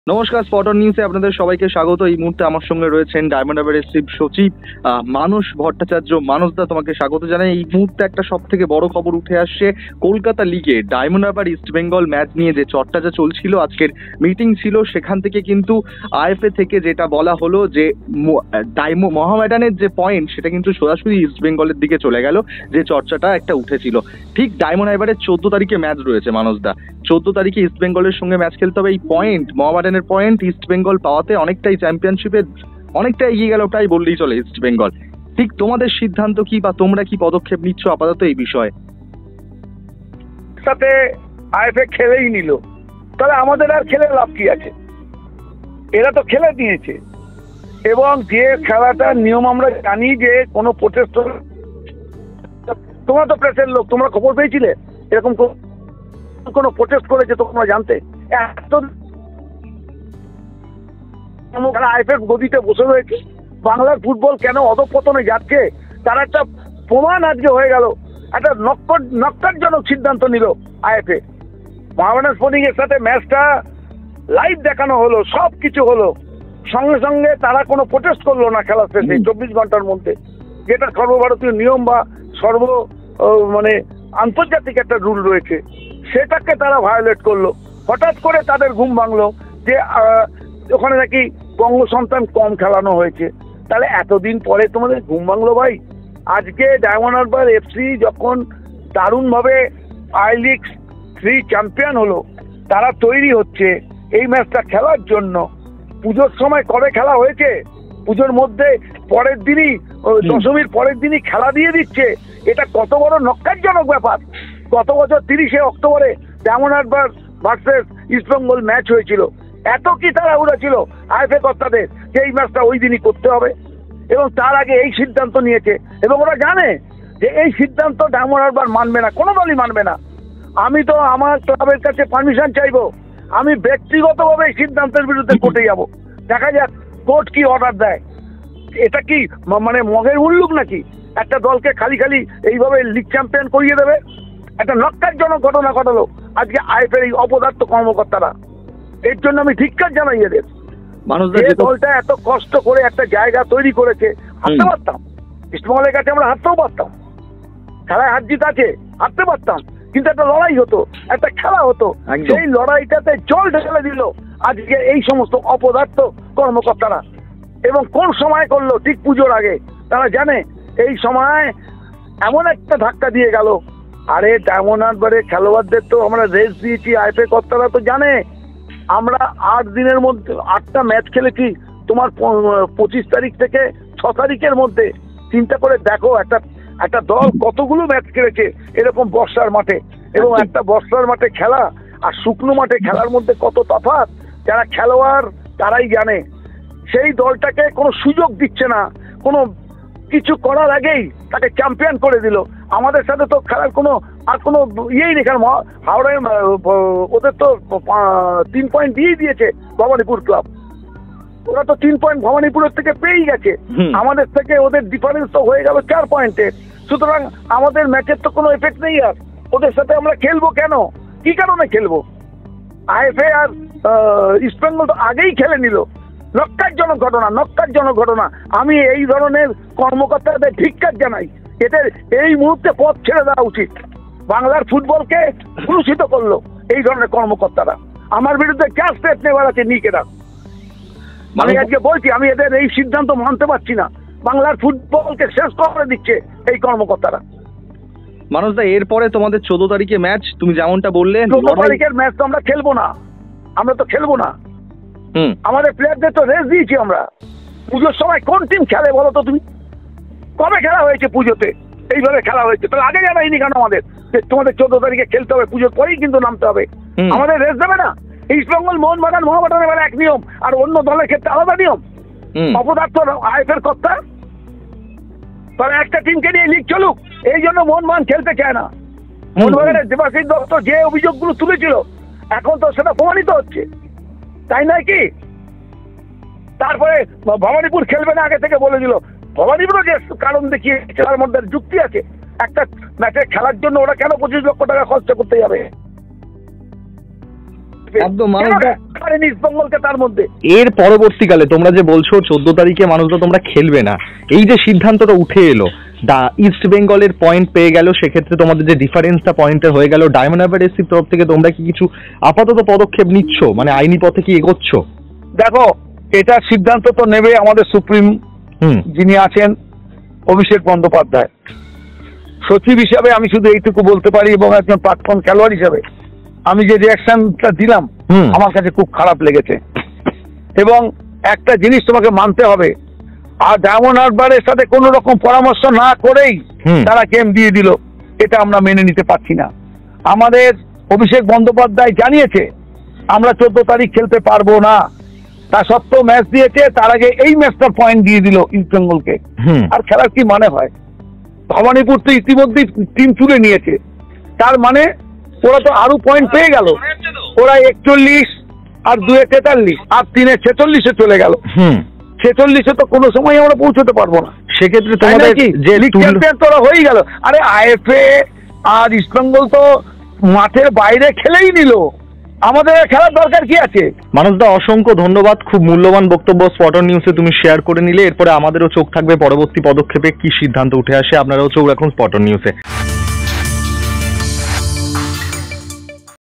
নমস্কার, স্পটন নিউজে আপনাদের সবাইকে স্বাগত। এই মুহূর্তে আমার সঙ্গে রয়েছেন ডায়মন্ড হারবারের চিফ সচিব মানস ভট্টাচার্য। মানসদা, তোমাকে স্বাগত জানাই। এই মুহূর্তে একটা সব থেকে বড় খবর উঠে আসছে কলকাতা লিগে ডায়মন্ড হারবার ইস্ট বেঙ্গল ম্যাচ নিয়ে যে চর্চা চলছিল, আজকের মিটিং ছিল, সেখান থেকে কিন্তু আইএফএ থেকে যেটা বলা হলো যে মোহামেডানের যে পয়েন্ট সেটা কিন্তু সোজাসুজি ইস্ট বেঙ্গলের দিকে চলে গেল, যে চর্চাটা একটা উঠেছিল। ঠিক ডায়মন্ড হারবারের 14 তারিখে ম্যাচ রয়েছে মানসদা, 14 তারিখে ইস্ট বেঙ্গলের সঙ্গে ম্যাচ খেলতে হবে। এই পয়েন্ট মোহামেডানের পয়েন্ট ইস্ট বেঙ্গল পাওয়াতে অনেকটাই চ্যাম্পিয়নশিপে অনেকটা এগিয়ে গেল, প্রায় বললেই চলে ইস্ট বেঙ্গল। ঠিক তোমাদের সিদ্ধান্ত কি, বা তোমরা কি পদক্ষেপ নিচ্ছ আপাতত এই বিষয়ে? সাথে আইএফএ খেলেই নিল, তাহলে আমাদের আর খেলে লাভ কি আছে? এরা তো খেলে নিয়েছে, এবং যে খেলাটার নিয়ম আমরা জানি যে কোনো প্রোটেস্ট, তোমরা তো প্রেসের লোক, তোমরা খবর পেয়েছিলে এরকম কোনো প্রোটেস্ট করেছে তোমরা জানতে? এত আইএফএফ গদিতে বসে রয়েছে, বাংলার ফুটবল কেন অধঃপতনে যাচ্ছে তার একটা প্রমাণ আজকে হয়ে গেল। একটা নক্কারজনক সিদ্ধান্ত নিল আইএফএ। মোহামেডান স্পোর্টিং এর সাথে ম্যাচটা লাইভ দেখানো হলো, সব কিছু হলো, সঙ্গে সঙ্গে তারা কোনো প্রোটেস্ট করলো না খেলার শেষে 24 ঘন্টার মধ্যে, যেটা সর্বভারতীয় নিয়ম বা মানে আন্তর্জাতিক একটা রুল রয়েছে, সেটাকে তারা ভায়োলেট করলো। হঠাৎ করে তাদের ঘুম ভাঙলো যে ওখানে নাকি বঙ্গ সন্তান কম খেলানো হয়েছে। তাহলে এতদিন পরে তোমাদের ঘুম ভাঙলো ভাই? আজকে ডায়মন্ড হারবার এফসি যখন দারুণভাবে আই লিগ 3 চ্যাম্পিয়ন হলো, তারা তৈরি হচ্ছে এই ম্যাচটা খেলার জন্য। পুজোর সময় কবে খেলা হয়েছে? পুজোর মধ্যে পরের দিনই, দশমীর পরের দিনই খেলা দিয়ে দিচ্ছে। এটা কত বড় নক্কারজনক ব্যাপার। গত বছর 30শে অক্টোবরে ডায়মন্ড হারবার ভার্সেস ইস্টবেঙ্গল ম্যাচ হয়েছিল। এত কি তারা উড়েছিল আইএফএ কর্তাদের যে এই ম্যাচটা ওই দিনই করতে হবে, এবং তার আগে এই সিদ্ধান্ত নিয়েছে, এবং ওরা জানে যে এই সিদ্ধান্ত ডায়মন্ড হারবার মানবে না, কোনো দলই মানবে না। আমি তো আমার ক্লাবের কাছে পারমিশন চাইবো, আমি ব্যক্তিগতভাবে এই সিদ্ধান্তের বিরুদ্ধে কোর্টে যাব। দেখা যাক কোর্ট কি অর্ডার দেয়। এটা কি মানে মগের উল্লুক নাকি একটা দলকে খালি খালি এইভাবে লিগ চ্যাম্পিয়ন করিয়ে দেবে? একটা নক্কারজনক ঘটনা ঘটালো আজকে আইএফএর এই অপদার্থ কর্মকর্তারা। এর জন্য আমি ধিক্কার জানাই এদের। যে দলটা এত কষ্ট করে একটা জায়গা তৈরি করেছে, হারতে পারতাম, ইস্টবেঙ্গলের কাছে আমরা হারতেও পারতাম, খেলায় হার জিত আছে, হারতে পারতাম, কিন্তু একটা লড়াই হতো, একটা খেলা হতো। সেই লড়াইটাতে জল ঢেলে দিল আজকে এই সমস্ত অপদার্থ কর্মকর্তারা। এবং কোন সময় করলো? ঠিক পুজোর আগে। তারা জানে এই সময় এমন একটা ধাক্কা দিয়ে গেল। আরে ডায়মন্ড হারবারের খেলোয়াড়দের তো আমরা রেস্ট দিয়েছি, আইএফএ কর্তারা তো জানে আমরা 8 দিনের মধ্যে 8টা ম্যাচ খেলেছি। তোমার 25 তারিখ থেকে 6 তারিখের মধ্যে চিন্তা করে দেখো, একটা দল কতগুলো ম্যাচ খেলেছে এরকম বর্ষার মাঠে, এবং একটা বর্ষার মাঠে খেলা আর শুকনো মাঠে খেলার মধ্যে কত তফাৎ। যারা খেলোয়াড় তারাই জানে। সেই দলটাকে কোনো সুযোগ দিচ্ছে না, কোনো কিছু করার আগেই তাকে চ্যাম্পিয়ন করে দিল। আমাদের সাথে তো খেলার কোনো আর কোনো ইয়েই নেই, কারণ হাওড়ায় ওদের তো 3 পয়েন্ট দিয়ে দিয়েছে ভবানীপুর ক্লাব। ওরা তো 3 পয়েন্ট ভবানীপুরের থেকে পেয়েই গেছে, আমাদের থেকে ওদের ডিফারেন্স তো হয়ে গেল 4 পয়েন্টের। সুতরাং আমাদের ম্যাচের তো কোনো এফেক্ট নেই। আর ওদের সাথে আমরা খেলবো কেন? কি কারণে খেলবো? আইএফএ আর ইস্টবেঙ্গল তো আগেই খেলে নিল। নক্কারজনক ঘটনা, নক্কারজনক ঘটনা। আমি এই ধরনের কর্মকর্তাদের ধিক্কার জানাই। এদের এই মুহূর্তে পথ ছেড়ে দেওয়া উচিত। বাংলার ফুটবলকে কলুষিত করলো এই ধরনের কর্মকর্তারা। আমার বিরুদ্ধে যা স্টেপ নেওয়ার আছে নিয়ে রাখ। আমি আজকে বলছি, আমি এদের এই সিদ্ধান্ত মানতে পারছি না। বাংলার ফুটবলকে শেষ করে দিচ্ছে এই কর্মকর্তারা। মানসদা, এরপরে তোমাদের 14 তারিখে ম্যাচ, তুমি যেমনটা বললে 14 তারিখের ম্যাচ তো আমরা খেলবো না, আমরা তো খেলবো না। আমাদের প্লেয়ারদের তো রেস্ট দিয়েছি আমরা। পুজোর সময় কোন টিম খেলে বলো তো তুমি? কবে খেলা হয়েছে পুজোতে? এইভাবে খেলা হয়েছে, তাহলে আগে জানাইনি কেন আমাদের যে তোমাদের 14 তারিখে খেলতে হবে, পুজোর পরেই কিন্তু নামতে হবে? আমাদের রেস্ট দেবে না? ইস্টবেঙ্গল, মোহনবাগান, মোহামেডান এবার এক নিয়ম, আর অন্য দলের ক্ষেত্রে আলাদা নিয়ম। অপদার্থ আইএফএর কর্তা। তাহলে একটা টিমকে নিয়ে লিগ চলুক, এই জন্য মোহনবাগান খেলতে চায় না। মোহনবাগানের দেবাশিস দত্ত যে অভিযোগগুলো তুলেছিল এখন তো সেটা প্রমাণিত হচ্ছে, তাই নয় কি? তারপরে ভবানীপুর খেলবে না আগে থেকে বলে দিল। ভবানীপুরও যে কারণ দেখিয়ে খেলার মধ্যে যুক্তি আছে। একটা ম্যাচে খেলার জন্য ওরা কেন 25 লক্ষ টাকা খরচা করতে যাবে? একদম মানুষদা ছাড়েনি ইস্ট বেঙ্গলকে তার মধ্যে। এর পরবর্তীকালে তোমরা যে বলছো 14 তারিখে মানুষদা তোমরা খেলবে না, এই যে সিদ্ধান্তটা উঠে এলো, ইস্ট বেঙ্গলের পয়েন্ট পেয়ে গেল, সেক্ষেত্রে তোমাদের যে ডিফারেন্সটা পয়েন্টের হয়ে গেল, ডায়মন্ড হারবার এসসির তরফ থেকে তোমরা কি কিছু আপাতত পদক্ষেপ নিচ্ছ, মানে আইনি পথে কি এগোচ্ছ? দেখো, এটা সিদ্ধান্ত তো নেবে আমাদের সুপ্রিম যিনি আছেন অভিষেক বন্দ্যোপাধ্যায়। সচিব হিসাবে আমি শুধু এইটুকু বলতে পারি, এবং একজন প্রাক্তন খেলোয়াড় হিসাবে আমি যে রিয়াকশনটা দিলাম আমার কাছে খুব খারাপ লেগেছে। এবং একটা জিনিস তোমাকে মানতে হবে, আর ডায়মন্ড হারবারের সাথে কোনো রকম পরামর্শ না করেই তারা গেম দিয়ে দিল, এটা আমরা মেনে নিতে পারছি না। আমাদের অভিষেক বন্দ্যোপাধ্যায় জানিয়েছে আমরা 14 তারিখ খেলতে পারবো না, তা সত্ত্বেও ম্যাচ দিয়েছে, তার আগে এই ম্যাচটার পয়েন্ট দিয়ে দিল ইস্ট বেঙ্গলকে। আর খেলার কি মানে হয়? ভবানীপুর তো ইতিমধ্যেই টিম তুলে নিয়েছে, তার মানে ওরা তো আরো পয়েন্ট পেয়ে গেল। ওরা 41 আর 2 43 আর 3 46-এ চলে গেল। 46-এ তো কোনো সময় আমরা পৌঁছতে পারবো না। সেক্ষেত্রে তোমাদের যে লিগ চ্যাম্পিয়ন তো ওরা হয়ে গেল। আরে আইএফএ আর ইস্ট বেঙ্গল তো মাঠের বাইরে খেলেই নিল, আমাদের খেলার দরকার কি আছে? মানুষদা অসংখ্য ধন্যবাদ, খুব মূল্যবান বক্তব্য স্পটন নিউজে তুমি শেয়ার করে নিলে। এরপরে আমাদেরও চোখ থাকবে পরবর্তী পদক্ষেপে কি সিদ্ধান্ত উঠে আসে, আপনারাও চোখ রাখুন স্পটন নিউজে।